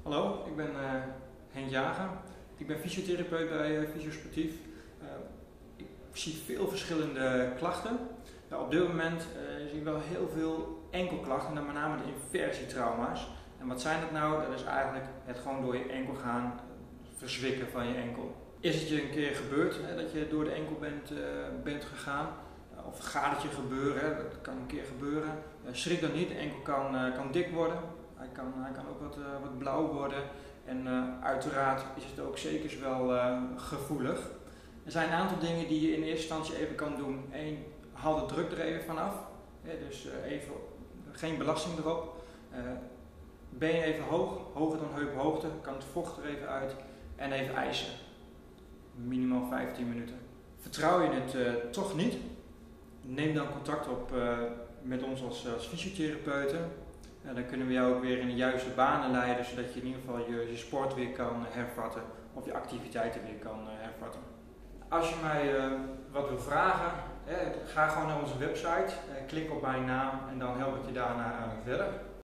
Hallo, ik ben Henk Jager. Ik ben fysiotherapeut bij Fysiosportief. Ik zie veel verschillende klachten. Op dit moment zie ik wel heel veel enkelklachten, en met name de inversietrauma's. En wat zijn dat nou? Dat is eigenlijk het gewoon door je enkel gaan, verzwikken van je enkel. Is het je een keer gebeurd dat je door de enkel bent gegaan? Of gaat het je gebeuren? Dat kan een keer gebeuren. Schrik dan niet, de enkel kan dik worden. Hij kan ook wat blauw worden. En uiteraard is het ook zeker wel gevoelig. Er zijn een aantal dingen die je in eerste instantie even kan doen. Eén, haal de druk er even vanaf. Dus even geen belasting erop. Ben je even hoog, hoger dan heuphoogte, kan het vocht er even uit. En even ijsen. Minimaal 15 minuten. Vertrouw je het toch niet? Neem dan contact op met ons als fysiotherapeuten. Dan kunnen we jou ook weer in de juiste banen leiden, zodat je in ieder geval je sport weer kan hervatten of je activiteiten weer kan hervatten. Als je mij wat wil vragen, ga gewoon naar onze website, klik op mijn naam en dan help ik je daarna verder.